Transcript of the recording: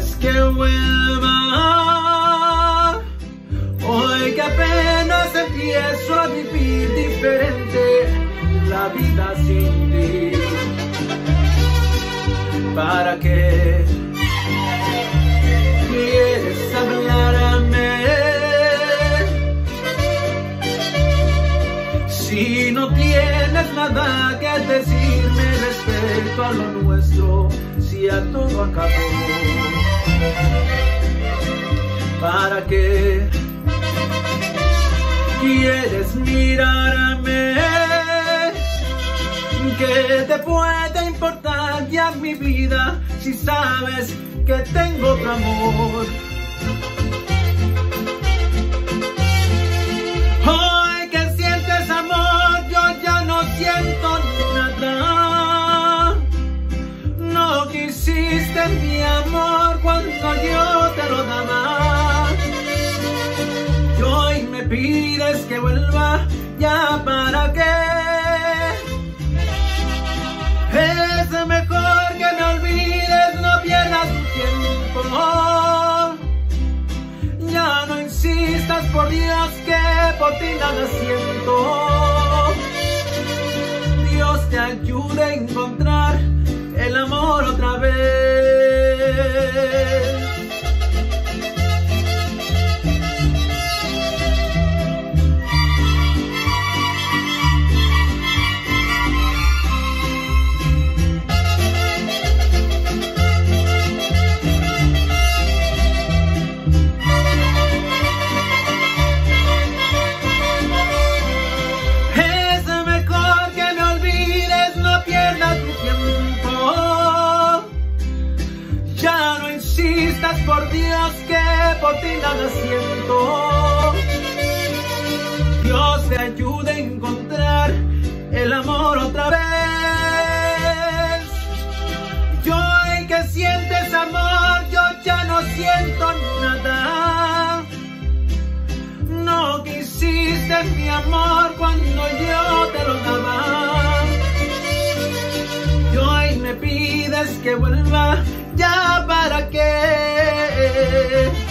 pides que vuelva, hoy que apenas empiezo a vivir diferente la vida sin ti. ¿Para qué quieres hablarme si no tienes nada que decirme respecto a lo nuestro? Si ya todo acabó, ¿para qué quieres mirarme? ¿Qué te puede importar ya mi vida si sabes que tengo otro amor? Hoy que sientes amor, yo ya no siento nada. No quisiste mi amor cuando yo te lo daba. Y hoy me pides que vuelva, ¿ya para qué? Es mejor que me olvides, no pierdas tu tiempo. Ya no insistas, por Dios, que por ti nada siento. Dios te ayude a encontrar el amor otra vez. Por Dios, que por ti nada siento. Dios te ayude a encontrar el amor otra vez. Y hoy que sientes amor, yo ya no siento nada. No quisiste mi amor cuando yo te lo daba. Y hoy me pides que vuelva, ¿ya para qué?